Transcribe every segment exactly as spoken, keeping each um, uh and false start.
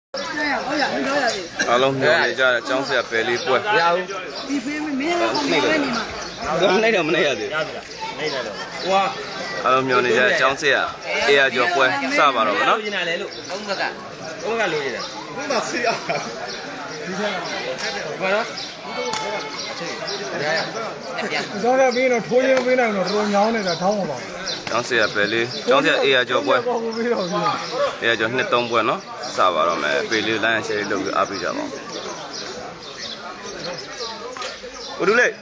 Along here, John said, "Belly boy." Này đâu này vậy? Wow. Along here, này John said, "Ea job boy, sao vào rồi nó?" Không có lùi gì đấy. Không có gì à? Vậy đó. Đó là bên nó thôi nhưng bên này nó rồi nhau này là thong vào. John said, "Belly." John said, "Ea job boy." Ea job hết tông boy nó. Sao vào rồi mà Belly lại sẽ được áp đi ra vào. Ủa đúng đấy.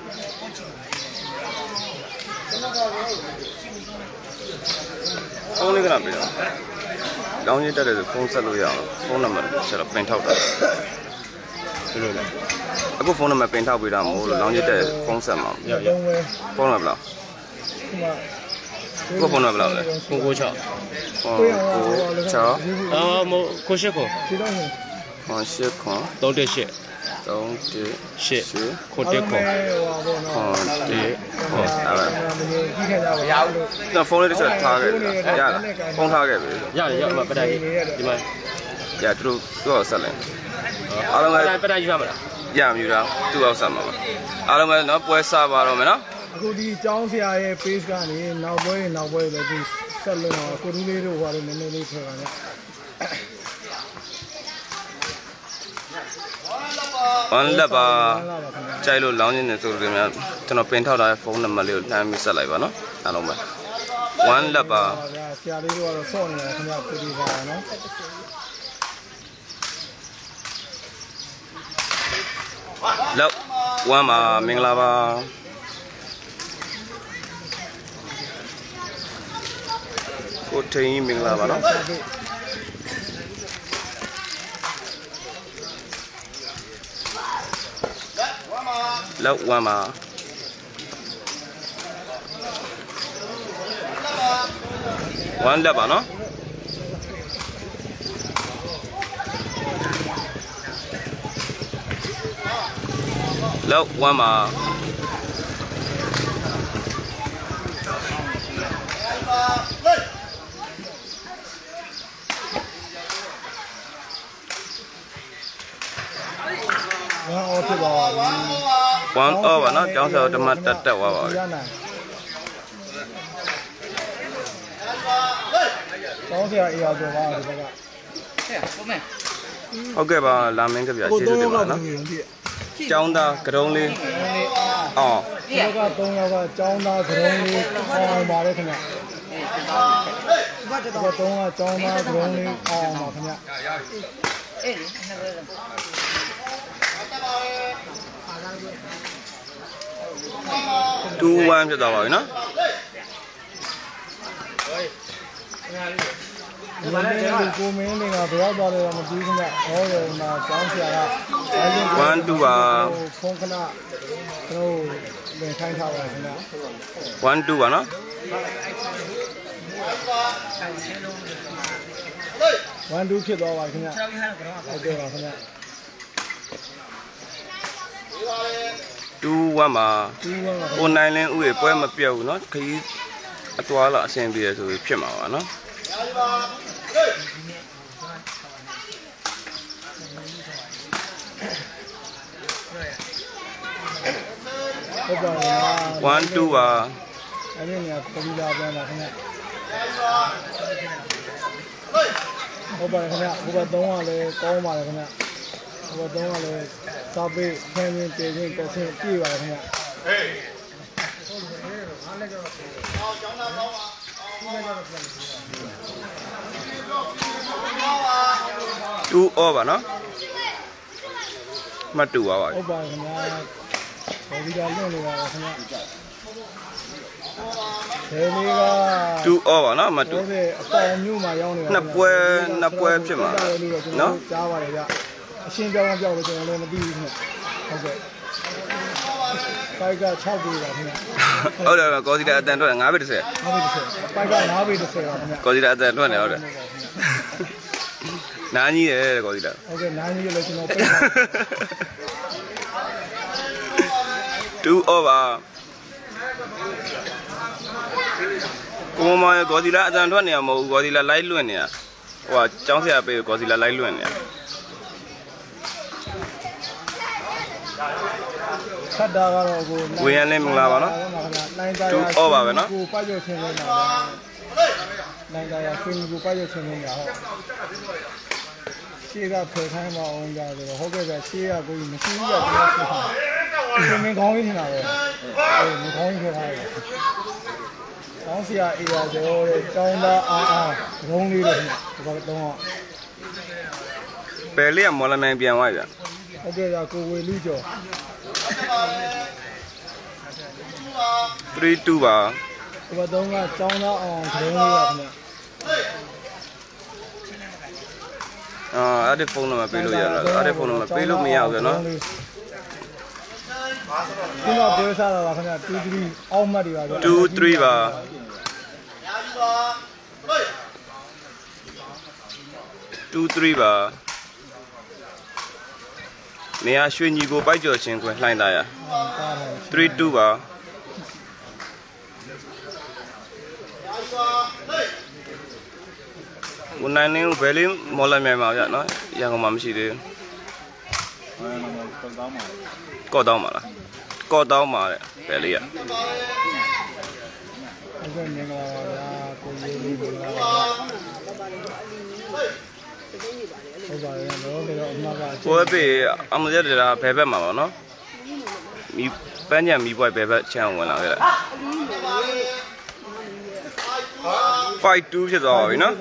Phone này cái nào bây giờ? Đóng như thế này phone sao luôn vậy? Phone number sẽ là pen tháo ra. Rồi này. Cái phone number pen tháo bây giờ mua đóng như thế phone sao mà? Phone number nào? Cái phone number nào đấy? Cô cô chợ. Cô chợ. Ờ, một cô xe cô. Cô xe cô. Đâu để xe? Đâu để xe? Cô để cô. Cô để cô. Nó phone này sẽ tháo cái, dạ, phone tháo cái. Dạ, dạ, mà bắt đây, đi mà. Dạ, tôi tôi sao lại? À, lúc này bắt đây như thế nào? Dạ, như thế, tôi sao mà? À, lúc này nó bơi sao vào rồi mà nó? Cô đi trong xe ai pace cái này, nào bơi, nào bơi là đi sao luôn à? Cô đi đâu vào rồi mình đi theo cái. One lap à, chạy luôn lâu như này rồi mà, cho nó pen tháo ra phone number liền, làm gì sai lại vào nó, anh ông bà. One lap à. Lap, one mà mình làm à. Cô thấy mình làm vào đó. Lap one mà. One lap à nó. Lap one mà. One over nó cháu sao tầm mắt tật tật vào rồi. Ok bà làm những cái việc gì được mà nó. Cháu ta cái đông đi. Ờ. Cháu ta cái đông đi. Ờ bà đấy thằng ạ. Cháu ta cháu ta cái đông đi. Ờ mà thằng ạ. Two one cho tao rồi nó. One two à. One two à nó. One two chết rồi không ạ. Ok rồi không ạ. Two one mà. Online lên uể quay mà biểu nó cái toa là xem bia rồi phim mà nó. One two à. Ô bà không ạ, ô bà đông àเลย高嘛เลยkhông ạ. Ô bà đông àเลยsao bị thêm những cái những cái chuyện kia vậy không ạ. Two over nó. Mà two à vậy. Ô bà không ạ. Có gì đó luôn rồi không ạ. Two over nó mà two. Nắp que nắp que chứ mà nó. Xin chào các bạn, tôi là đi nữa. Ok. Cái cái chào buổi rồi. Ở đây có gì đã ăn rồi ngã biết rồi. Ngã biết rồi. Cái cái ngã biết rồi. Có gì đã ăn rồi này ở đây. Nani đấy có gì đã. Ok, nani là chúng nó. Two over. Cô mà có gì đã ăn rồi này mà có gì là lấy luôn nè. 哇，讲起来被过去来来乱了。 看到个我。 维安那门啦吧喏，都二吧呗喏。 那个呀，孙子八九千元了。这个可看嘛，我们家这个好个在这个过于没新的这个市场，这没高一点了呗，对，没高一点了。当时啊，一个就长得啊啊，红绿的，这个懂吗？ 白脸没了没变外边。 好个呀，各位绿椒。 Three two吧。 这个懂啊，长得啊，红绿的。 啊，ada phone nama pelu ya lah, ada phone nama pelu miao ke no? Kita biasa lah kan, two three, awam dia. Two three ba. Two three ba. Ni a xuân gì cô bảy giờ chín quên lại đây à? Three two ba. Một ngày nếu về đi một lần mẹ bảo vậy nói, giờ không làm gì đi. Có đau mà là, có đau mà đấy, về đi ạ. Cô bị ông ấy là bé bé mà nó, mi bé nhà mi boy bé bé chàng còn là cái này. Five two chứ rồi nó.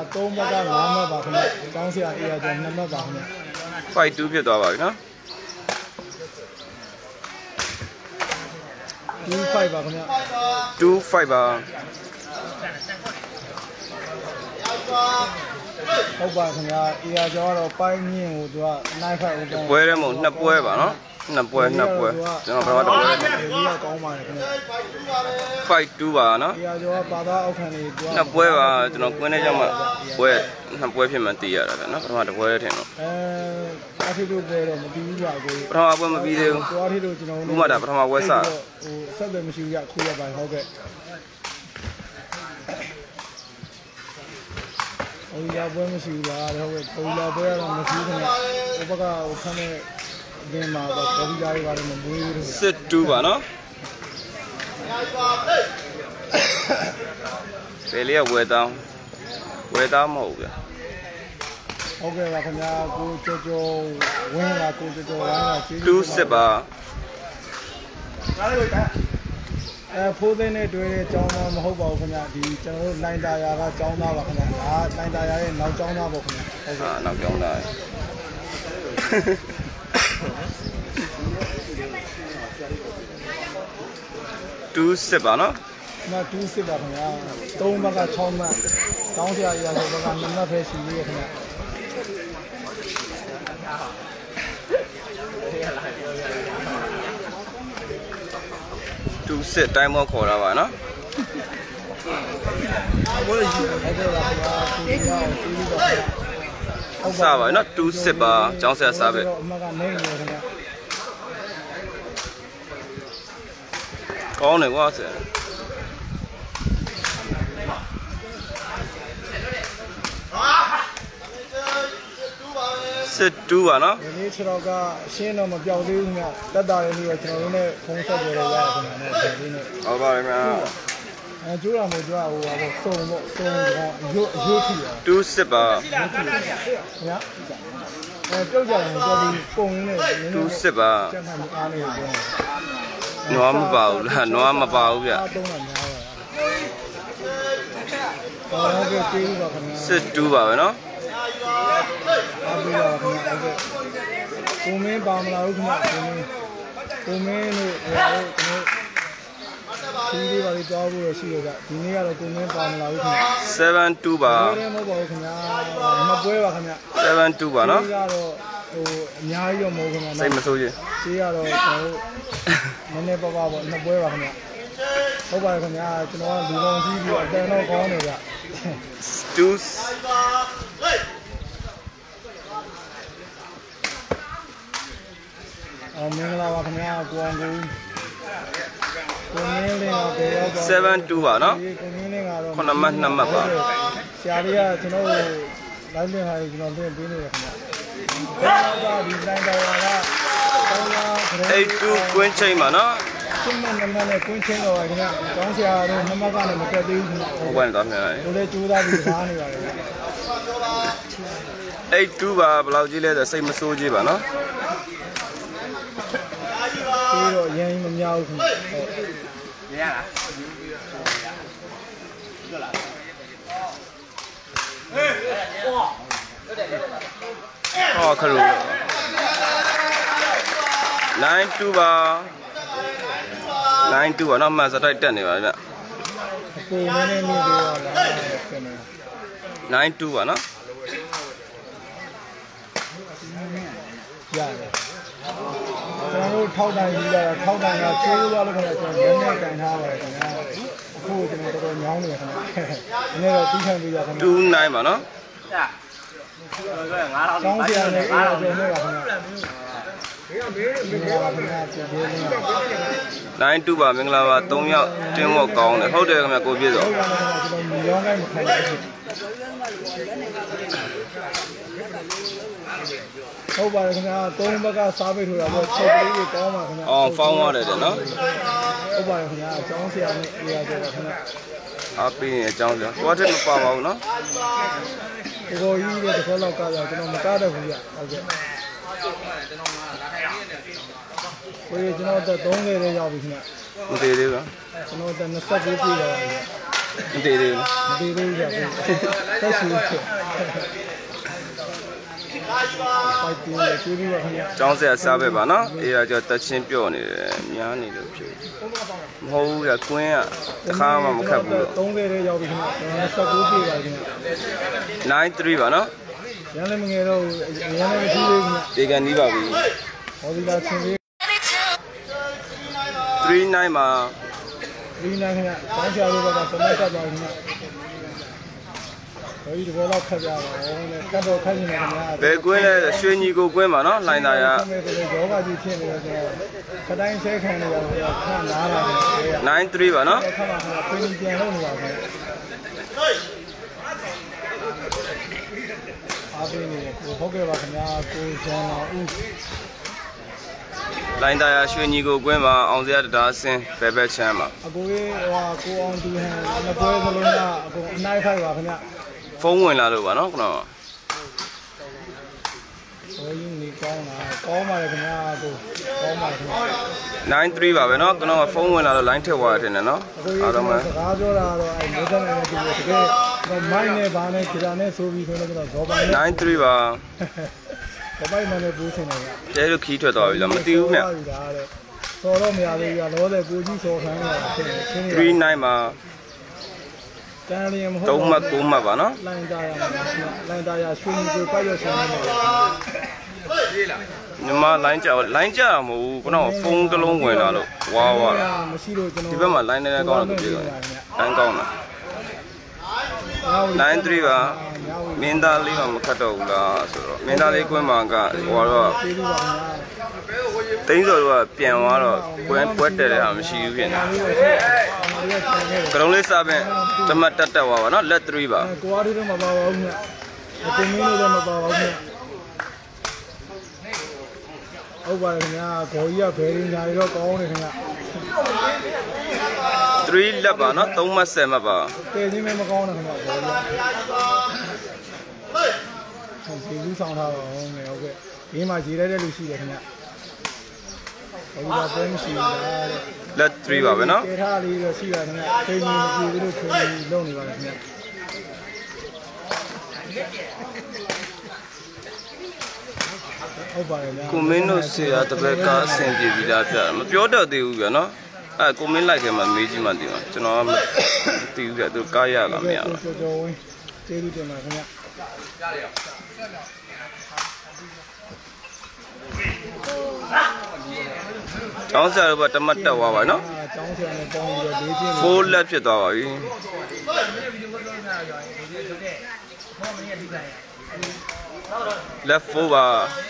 Five two chứ rồi nó. Two five ba không nhá. Two five ba. Không ba không nhá. Ia cho nó bay nhiều rồi, nine five. Quay ra một nắp quay ba nó. Nắp quay nắp quay. Cho nó phải bắt đầu quay. Five two ba nó. Nắp quay ba cho nó quay này cho mà quay nắp quay phim mà tì à là nó phải bắt đầu quay thế nó. Phải không quay mà video. Lúc mà đã phải không quay sao. Ôi ya bữa mới xíu là thôi, tôi là bữa là mới xíu thôi. Tôi bắt đầu khăn này game mà bắt đầu đi ra đi vào mình vui rồi. Set two ba nó. Đây là quay tao, quay tao màu kìa. Ok là con nhà cô cho cho quen là cô cho cho quen là chỉ. Two set ba. Phố đây này đuôi trong mà hậu bảo con nhà thì cho nine đại gia trong nào vào con nhà, à nine đại gia này nấu trong nào vào con nhà. À nấu trong này. Two set ba nó. Mà two set ba con nhà, tôi mà cả trong mà, trong thì ai rồi mà mình nó phải xử lý con nhà. Two set time mà khó ra vậy nó. Sao vậy nó two set ba, trong xe sao vậy? Có này quá sẽ. Set two à nó. Ini ceroga sih nama jauh di sini, tada ini ya ceroga ini kongsa boleh ya sini ini. Apa ini mah? Jual mau jual, apa song mau song jual jual dia. Two set ba. Ya. Eh, jual jalan jadi kong ini. Two set ba. Jangan aneh ya. Nó mà bảo là nó mà bảo vậy. Set two ba vậy nó. Cô mấy bao lâu không ạ? Cô mấy này cái cái đi vào đi cho vừa xíu rồi. Thì này là cô mấy bao lâu không ạ? Seven two ba. Seven two ba nó. Nhà yêu mua không ạ? Xây mà số gì? Chỉ là rồi cái mấy này bao bao nó bơi vào không ạ? Không phải không ạ? Cho nó đi long đi vào đây nó có này ạ. Two. Seven two ba nó. Con năm mắt năm mắt ba. Xia đi à, cho nó လိုက်လင်းဟာကျွန်တော်လင်းပေးနေရခင်ဗျာဒီလိုင်းတော်က eight two ကွင်းချိန်ပါနော်ရှင်းမနမနဲ့ကွင်းချင်းတော့ခင်ဗျာကျောင်းဆရာတို့နမကလည်းမတက်သေးဘူးဟုတ်ပါနဲ့တော့မြန်တယ်တို့လည်းကြိုးစားပြီးစားနေပါတယ်ခင်ဗျာ eight twoပါဘယ်လောက်ကြီးလဲဆိုစိတ်မဆိုးကြီးပါနော်ပြီးတော့ရရင်မများဘူးခင်ဗျာဟုတ်ရလားဟောခလို့nine twoပါnine twoပါနော်မှန်စတိုက်တက်နေပါဗျကိုနည်းနည်းလေးပြောလာ nine twoပါနော်ရတယ်ကျွန်တော်တို့ထောက်တိုင်ပြီးတော့ထောက်တိုင်ကကျိုးသွားလို့ခင်ဗျာကျွန်တော်နည်းနည်းကန်ထားပါတယ်ခင်ဗျာအခုကျွန်တော်တော်တော်ညောင်းနေတယ်ခင်ဗျာနည်းတော့တီးခံပြီးရခင်ဗျာ two nineပါနော်ကျောင်းဆရာနဲ့အားလုံးနဲ့ပါခင်ဗျာ nine twoပါမင်္ဂလာပါthreeယောက်တင်းဝတ်ကောင်းတယ်ဟုတ်တယ်ခင်ဗျာကိုပြည့်စောရောင်းကိုင်းမခိုင်းဘူးဟုတ်ပါတယ်ခင်ဗျာသုံးဘက်ကစားပိတ်ထိုးတာပေါ့ချက်လေးတွေကောင်းပါခင်ဗျာအော်ဖောင်းရတယ်တဲ့နော်ဟုတ်ပါတယ်ခင်ဗျာအကျောင်းဆရာနဲ့အေးရကြပါခင်ဗျာအားပေးရင်အကျောင်းဆရာသွားတဲ့မပါပါဘူးနော်ဒီကိုကြီးတဲ့တစ်ခါလောက်ကားရကျွန်တော်မကားတော့ဘူးဗျဟုတ်ကဲ့ကိုကြီးကျွန်တော်တော့thirtyလေးရောက်ပြီခင်ဗျမသေးသေးဘူးကျွန်တော်တော့twenty-twoပြည့်လာပါပြီမသေးသေးဘူးမသေးသေးဘူးဗျတက်ရှိဖြစ်ပိုက်တင်ရကြည့်ပြီးပါခင်ဗျာကျောင်းဆရာစားပဲပါနော်အေးရကြောတက်ချင်းပြော့နေတယ်များနေလို့ဖြစ်မဟုတ်ဘူးကွကွင်းကတစ်ခါမှမခတ်ဘူးတော့ thirtyလေးရောက်ပြီခင်ဗျာtwenty-twoပြည့်ပါခင်ဗျာ nine threeပါနော်ရန်လည်းမငယ်တော့ရန်လည်းမကြည့်သေးဘူးခင်ဗျာဒီကန်နီးပါပြီဟောဒီလာချင်းလေး three nineမှာ three nineခင်ဗျာကျောင်းဆရာတို့ကတမတ်တက်ပါခင်ဗျာဟိုဒီဘောတော့ခက်ကြပါဦးလေကတ်တော့ခက်နေတယ်ခင်ဗျာဘယ်ကွင်းလဲရွှေညီကိုကွင်းပါနော်လိုင်းသားရယောဂကြီးဖြစ်နေတော့ခတိုင်းဆဲခံနေရတယ်ခဏနားလာတယ် nine threeပါနော်ခဏခဏပြင်ပြန်လုပ်နေပါခင်အားပေးနေကိုဟုတ်ကဲ့ပါခင်ဗျာကိုဇွန်တော်ဦးလိုင်းသားရရွှေညီကိုကွင်းမှာအောင်စရာတရားစင်းဘယ်ဘက်ချမ်းမှာအကိုကြီးဟိုကိုအောင်ဒီဟန်နှစ်ပွဲစလုံးကအကိုအနိုင်ဖိုက်ပါခင်ဗျာဖုန်းဝင်လာလို့ပါနော်ခဏဟိုရင်းနေကောင်းလားကောင်းပါလေခင်ဗျာကိုကောင်းပါခင်ဗျာ nine threeပါပဲနော်ကျွန်တော်ဖုန်းဝင်လာလို့ line ထည့်သွားတယ်နဲ့နော်အားလုံးပဲစကားပြောတာတော့အဲမိုးတက်နေတဲ့ဒီတကယ်တော့မိုင်းနဲ့ဘာနဲ့ခြေတာနဲ့ဆိုပြီးဆိုတော့ကျွန်တော်ဇောပိုင်နဲ့ nine threeပါဇောပိုင်နဲ့ပူးစင်နေကြကျဲလို့ခီးထွက်သွားပြီလားမသိဘူးမြတ်စော်တော့မရသေးဘူးလောတဲ့ကိုကြီးစော်ခိုင်းနေတာဖြစ်နေ three nineမှာတန်လျင်မဟုတ်သုံးမှတ်ကိုမှတ်ပါနော်လိုင်းသားရလိုင်းသားရရွှေညီကိုပိုက်ရဆန်းနေတယ်ညီမ line ကြောက် line ကြောက်မဟုတ်ဘူးခုနကဖုန်းတစ်လုံးဝင်လာလို့ဝါဝါမရှိလို့ကျွန်တော်ဒီဘက်မှာ line နဲ့ကောင်းတယ်ပြေးတယ် line ကောင်းတာnine threeပါမင်းသားလေးကမခတ်တော့ဘူးလားဆိုတော့မင်းသားလေးကွင်းမှာကဟိုတော့တိန်းစော်တို့ကပြန်သွားတော့ကွင်းပွဲတက်တဲ့ဟာမရှိဘူးဖြစ်နေကရုံးလေးစားပင်တမတ်တက်တက်သွားပါနော်လက်threeပါကိုအားတွေတော့မပါပါဘူးမြတ်အတင်းမင်းတွေတော့မပါပါဘူးမြတ်ဟုတ်ပါတယ်ခင်ဗျာခေါ်ကြီးကဘယ်ရင်းညာတွေတော့ကောင်းတယ်ခင်ဗျာ three လက်ပါနော်threeမှတ်sevenမှတ်ပါတည်ချင်းမမကောင်းတယ်ခင်ဗျာခေါ်ကြီးဟုတ်ပြီလူဆောင်ထားတော့ဟုတ်မယ်ဟုတ်ကဲ့ဒီမှာရေးလိုက်တဲ့လူရှိတယ်ခင်ဗျာခေါ်ကြီးကဘယ်မရှိဘူးလားလက်threeပါပဲနော်တေထားလေးတော့ရှိတာခင်ဗျာချိန်ကြီးမကြည့်ဘူးလို့ချိန်ကြီးလုံးနေပါလားခင်ဗျာဟုတ်ပါတယ်ဗျာကိုမင်းတို့ဆရာတပည့်ကအဆင်ပြေပြီလားပြမပြောတတ်သေးဘူးဗျာနော်အဲကိုမင်းလိုက်ခဲ့မှမေးကြည့်မှသိမှာကျွန်တော်ကမသိဘူးဗျာသူကားရလာမရဘူးကျော်ကျော်ဝင်းကျေးဇူးတင်ပါခင်ဗျာကျောင်းဆရာတို့ကတမတ်တက်သွားပါနော်ကျောင်းဆရာနဲ့ပေါင်းပြီးတော့လေးချင်း four လက်ဖြစ်သွားပါပြီလက်fourပါ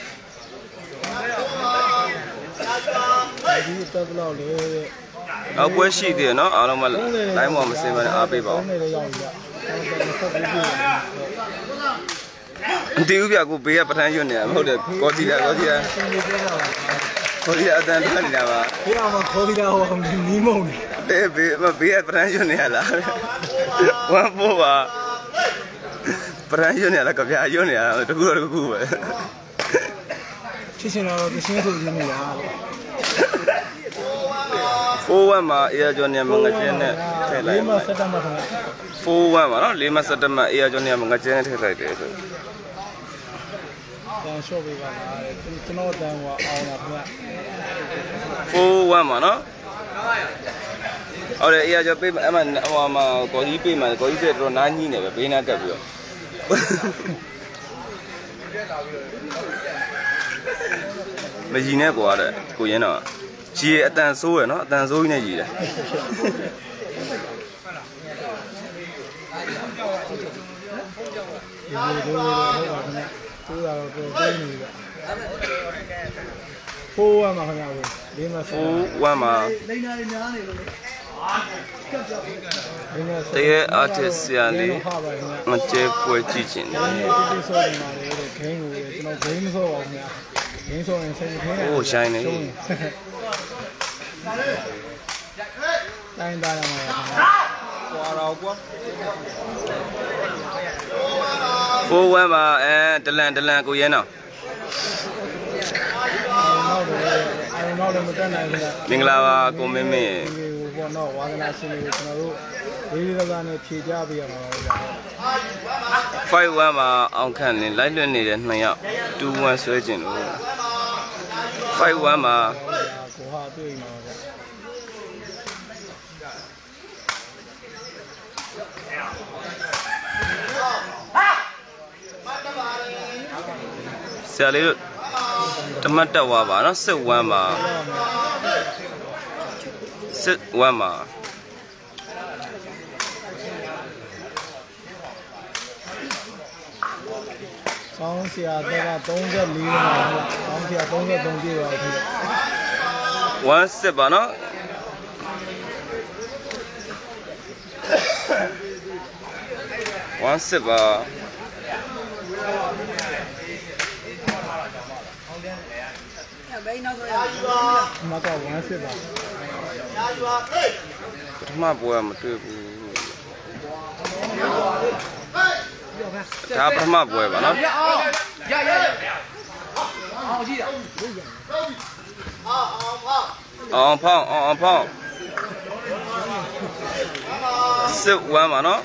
ဒီတက်တော့လေအောက်ပွဲရှိသေးတယ်နော်အားလုံးမလိုင်းပေါ်မစင်မနဲ့အားပေးပါဦးဒီဥပြကိုဘေးကပထန်းရွတ်နေတာမဟုတ်တယ်ကော်တီတာကော်တီတာကော်တီတာအတန်ထွက်နေတာပါဘေးအောင်မှာခေါ်တီတာဟိုနီးမုံနေတဲ့ဘေးဘေးကပထန်းရွတ်နေရလားဝမ်းဖို့ပါပထန်းရွတ်နေရလားကြပြရွတ်နေရလားတကူတော့တကူပဲချစ်ချင်တော့တရှင်းဆိုနေနေလား four oneမှာအေးကျော်နေမှာငကျင်းနဲ့ထည့်လိုက်လေးမဆက်တတ်မှာခင်ဗျ four oneမှာနော်လေးမဆက်တတ်မှာအေးကျော်နေမှာငကျင်းနဲ့ထည့်လိုက်တယ်ဆိုပြန်ရှော့ပေးပါလားကျွန်တော်တန်းဟိုအောင်တာခင်ဗျ four oneမှာနော်ဟုတ်တယ်အေးကျော်ပေးအမှဟိုမှာကော်ကြီးပေးမှာကော်ကြီးတဲ့တော့နားညှိနေပဲဘေးနားကပ်ပြီးတော့မကြီးနဲ့ကွာတဲ့ကိုရင်းတော့ကြီးအတန်ဆိုးရယ်နော်အတန်ဆိုးကြီးနဲ့ကြီးတယ်ဒီလိုလိုဟုတ်ပါခင်ဗျတိုးတာတော့ကိုကိုနေပြီfour oneမှာခင်ဗျလေးမ four oneမှာလိမ္မာတွေများနေလို့တကယ် artist ဆရာလေးမကျဲပွဲကြည့်ချင်တယ်ဒီဒီဆိုနေပါလေတဲ့ game ကိုကျွန်တော် game မဆော့ပါဘူးခင်ဗျ game ဆော့ရင်စိတ်ထဲဟိုရှိုင်းနေတိုင်းသားရမှာခင်ဗျကွာတော့ကွာ four oneမှာအဲဒလန်ဒလန်ကိုရဲနော်နောက်တော့အဲနောက်တော့မတက်နိုင်ဘူးလားမင်္ဂလာပါကိုမင်းမင်းဟိုပေါ့နော်ဝါသနာရှင်တွေကိုကျွန်တော်တို့လေးလေးစားနဲ့ဖြေကြပေးရမှာပါဗျာ five oneမှာအောင်ခန့်နေလိုက်လွတ်နေတဲ့နှစ်ယောက်two oneဆွဲကျင်လို့five oneမှာကိုဟာတွေ့မှာဗျာဆရာလေးတို့တမတ်တက်သွားပါနော်six oneမှာsix oneမှာဆောင်းဆရာတက်ကthirty-fourမှာဆောင်းဆရာthirty-threeပြည့်ပါပြီ one sixပါနော်one sixပါမကone sixပါပထမပွဲမတွေ့ဘူးဒါပထမပွဲပါနော်ရရရအောင်ကြည့်အောင်ဖောင်းအောင်ဖောင်းsix oneပါနော်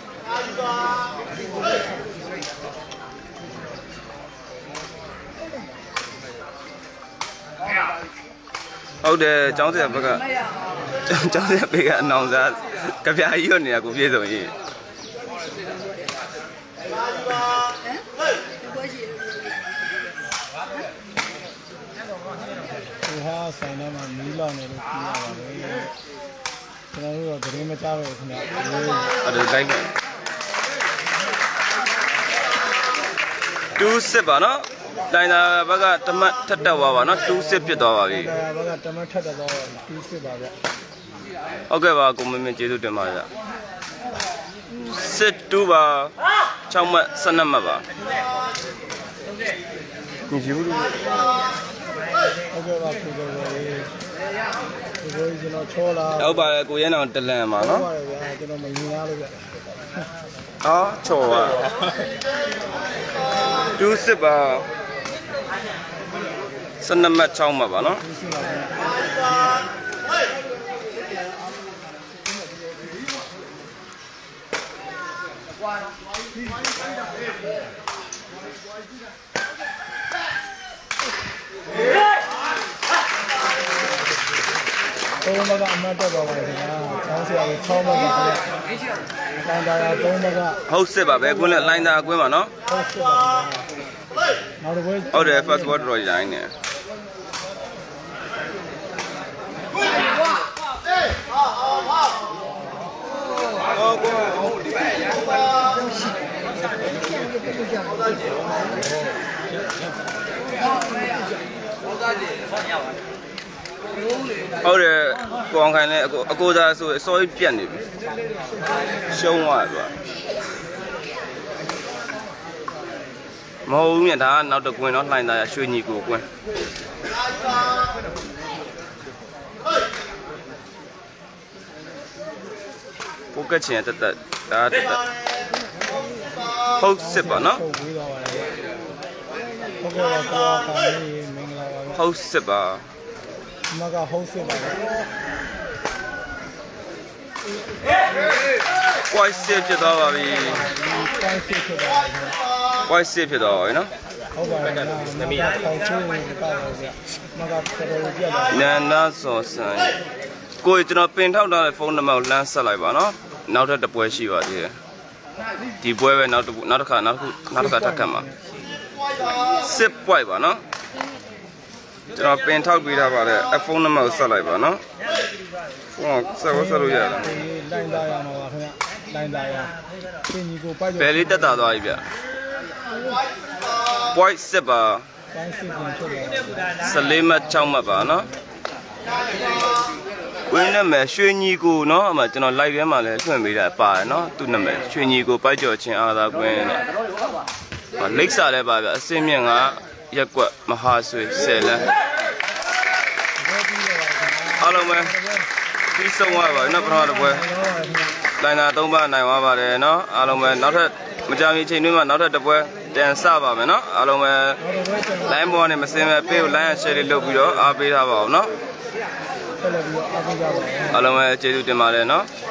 ဟုတ်တယ်ကျောင်းဆရာဘက်ကကျောင်းဆရာဘေးကအနောင်စားကြပြာကြီးရောနေတာကိုပြေဆုံးကြီးဒီဟာဆိုင်ထဲမှာမီးလောင်နေလို့ပြရပါလေကျွန်တော်တို့ကဂရင်းမချပဲခင်ဗျာအဲ့ဒါတိုင်းပဲtwo sixပါနော်လိုင်းသာဘက်ကတမတ်ထက်တက်သွားပါနော်two sixပြစ်သွားပါပြီဘက်ကတမတ်ထက်တက်သွားပါပြီtwo sixပါဗျဟုတ်ကဲ့ပါကိုမင်းမင်းကျေးဇူးတင်ပါဗျsix twoပါsixမှတ်twelveမှတ်ပါညီကြီးဘူးဟုတ်ကဲ့ပါကိုကိုကိုလေးကိုကိုကျွန်တော်ချောလာဟုတ်ပါတယ်ကိုရဲအောင်တလန်ပါနော်ဟုတ်ပါတယ်ဗျာကျွန်တော်မမြင်ရလို့ဗျအော်ချောပါtwo sixပါtwelveမှတ်sixမှတ်ပါနော်သုံးဘက်ကအမှတ်တက်ပါပါခင်ဗျာ။ကျောင်းဆရာကြီးsixဘက်ကခင်ဗျာ။လိုင်းတာကသုံးဘက်ကဟုတ်စစ်ပါပဲကွင်းနဲ့လိုင်းတာကွင်းပါနော်။ဟုတ်စစ်ပါခင်ဗျာ။နောက်တစ်ပွဲဟုတ်တယ် first word တော့ရိုင်းနေ။ဟုတ်ကွာဟုတ်ဒီပဲရပါဟုတ်တယ်ကိုအောင်ခိုင်လည်းအကိုအကိုသားဆိုအစောကြီးပြတ်နေပြီရှုံးသွားတယ်ကွာမဟုတ်ဘူးမြတ်ဒါကနောက်တစ်ကွင်းတော့လှိုင်းသားရရွှေညီကိုကွင်းပိုကချင်တက်တက်ဒါတက်တက်ဟုတ်စစ်ပါနော်ဟုတ်ကဲ့ပါကောင်းပါမင်္ဂလာပါဟုတ်စစ်ပါမကဟုတ်စစ်ပါကွိုက်စစ်ဖြစ်သွားပါပြီကွိုက်စစ်ဖြစ်သွားပါပြီကွိုက်စစ်ဖြစ်သွားပါပြီနော်ဟုတ်ပါရဲ့နမီးထောက်ချိုးနေတာပါဗျမကတော်တော်ပြတ်လာနန္ဒစောဆန်ကိုကျွန်တော်ပင်ထောက်ထားတဲ့ဖုန်းနံပါတ်ကိုလမ်းဆက်လိုက်ပါနော်နောက်ထပ်တစ်ပွဲရှိပါသေးတယ်ဒီပွဲပဲနောက်တစ်ခုနောက်တစ်ခါနောက်တစ်ခုနောက်တစ်ခါထပ်ခတ်မှာစစ်ပွိုက်ပါနော်ကျွန်တော်ပင်ထောက်ပေးထားပါတဲ့အဖုန်းနံပါတ်ကိုဆက်လိုက်ပါနော်ဟောဆက်ဝဆက်လို့ရလားလိုင်းသားရမှာပါခင်ဗျလိုင်းသားရပြင်ကြီးကိုပိုက်ဘယ်လေးတက်တာသွားပြီဗျပွိုက်စစ်ပါတိုင်းစစ်ပြင်ချုပ်ပါဆလေးမှတ်၆မှတ်ပါနော်ဝင်းနာမည်ရွှေညီကိုเนาะအမကျွန်တော် live ထဲမှာလည်းထွင်ပေးတာပါတယ်เนาะသူ့နာမည်ရွှေညီကိုပိုက်ကြော်ချင်းအားသာကွင်းနဲ့လိပ်စာလည်းပါဗျအစင်းမြင့်ကရက်ကွက်မဟာဆွေဆယ်လန်းအားလုံးပဲပြီးဆုံးသွားပါပြီเนาะပထမတစ်ပွဲလိုင်းသာသုံးပါနိုင်သွားပါတယ်เนาะအားလုံးပဲနောက်ထပ်မကြာမီချိန်တွင်းမှာနောက်ထပ်တစ်ပွဲတန်ဆပါမယ်เนาะအားလုံးပဲ line ပေါ်နဲ့မစင်ပဲပေးကို line share လေးလုပ်ပြီးတော့အားပေးထားပါအောင်เนาะအားလုံးပဲကျေးဇူးတင်ပါတယ်เนาะ